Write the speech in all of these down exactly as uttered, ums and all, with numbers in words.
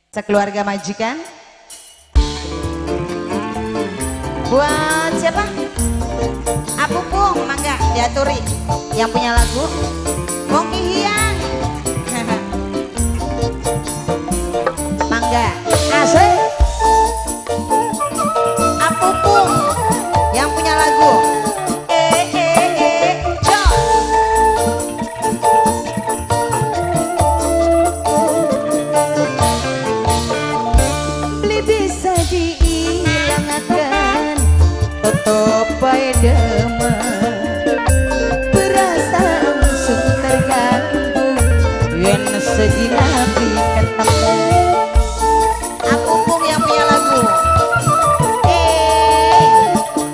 Sekeluarga majikan. Buat siapa? Apupung, mangga diaturi. Yang punya lagu Wong Kihiang. Mangga asik. Apupung yang punya lagu. Eh eh eh jo. Beli bisa dihilangkan, tetap bae demen. Berasa langsung terganggu, yen sedih nabi ketemu. Apupung yang punya lagu. Eh,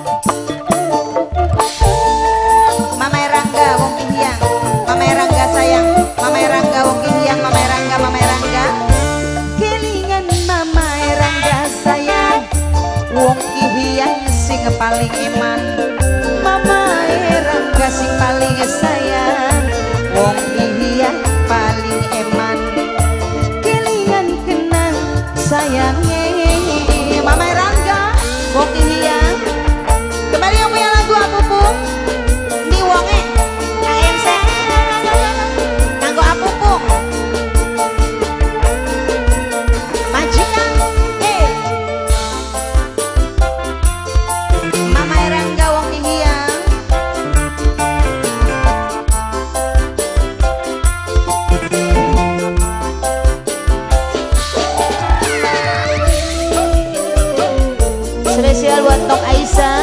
Mama Rangga Wong Kihiang, Mama Rangga sayang, Mama Rangga Wong Kihiang, Mama Rangga, Mama Rangga. Kelingan Mama Rangga sayang, Wong Kihiang sing paling iman. Mama Rangga sing paling sayang, Wong Kihiang paling eman. Kelingan kenang sayangnya Mama Rangga Wong Kihiang. Kembali yang punya lagu Apupung di wonge K N C kanggo Apupung majikan. Eh Mama Rangga Wong Kihiang. Spesial buat Tok Aisyah,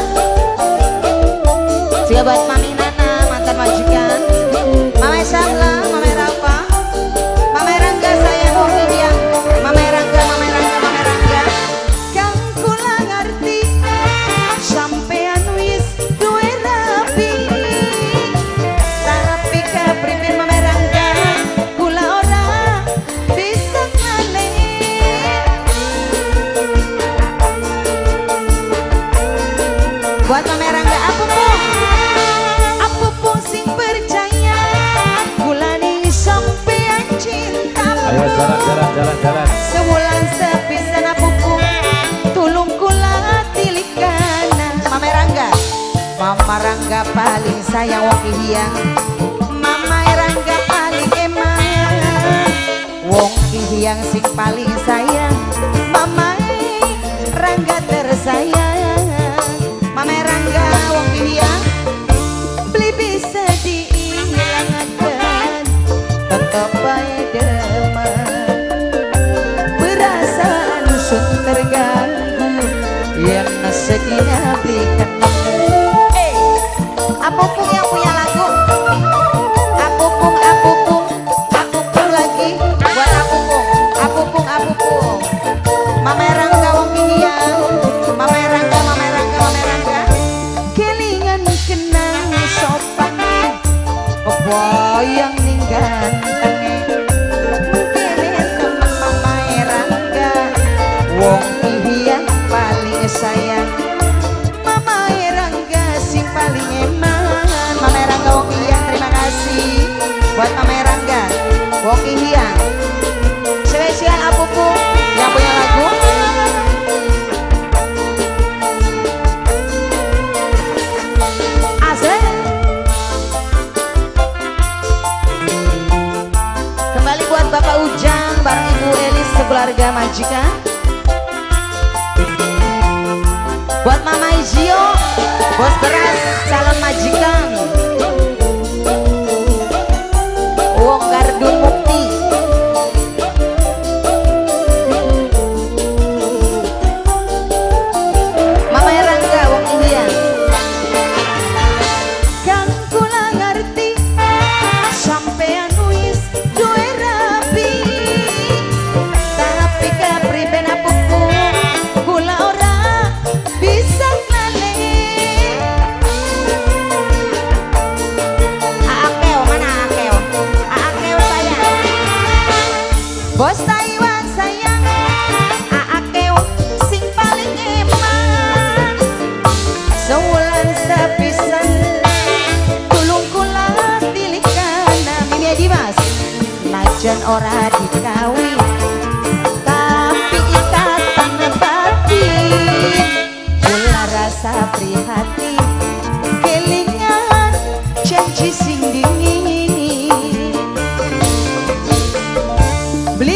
juga buat Mami Nana mantan majikan, Mama Samla, Mama Rafa, Mama Rangga sayang Wong Kihiang, Mama Rangga, Mama Rangga, Mama Rangga. Kang kula ngerti sampean wis duwe rapi, tapi kapripin Mama Rangga kula ora bisa ngalih. Buat Mama Rangga Apupung, Apupung sing percaya, gulani sampean cinta. Ayo jalan jalan jalan jalan. Sewulan sepisan Apupung, tulung kula tilikana. Mama Rangga, Mama Rangga paling sayang Wong Kihiang, Mama Rangga paling eman. Wong Kihiang sing paling sayang, Mama Rangga tersayang. Mama Rangga Wong Kihiang, beli bisa dihilangkan, tetap bae demen. Berasa nusun terganggu, yang sedihnya beli ketemu. Eh, Apupung yang punya lagu. Apupung, Apupung, Apupung lagi. Buat Apupung, Apupung, Apupung. Mama Rangga Wong Kihiang, Mama Rangga, Mama Rangga, Mama Rangga. Kelingan kenang sopan, kebayang ning gantenge. Mengkene temen Mama Rangga Wong Kihiang paling sayang, Mama Rangga sing paling eman. Mama Rangga Wong Kihiang, terima kasih buat Mama Rangga Wong Kihiang. Spesial Apupung yang punya lagu. Asik. Kembali buat Bapak Ujang bareng Ibu Elis sekeluarga majikan. Buat Mama Izio, bos beras calon majikan. Wong Gardung Mukti. Mama Rangga Wong Kihiang. Kang kula ngerti sampean wis duwe rapi, tapi kapriben Apupung kula ora bisa ngalih. Aakeo mana Aakeo? Aakeo sayang. Bos Taiwan sayang, Aakeo sing paling eman. Sewulan sepisan, tulung kula tilikana. Mimi Dimas, najan ora dikawin,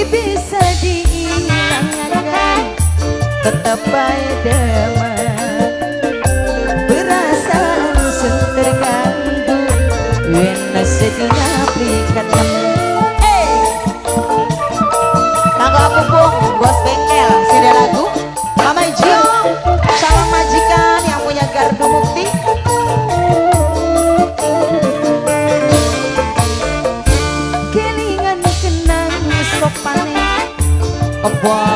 bisa dihilangkan, tetap baik demam. Perasaan sun terganggu, wena sedihnya berikan kamu. Hey, kanggo aku bung, bos bengkel, sini lagu Mama Ijo sama majikan yang punya gardu mukti. Kelingan kenang sopane apa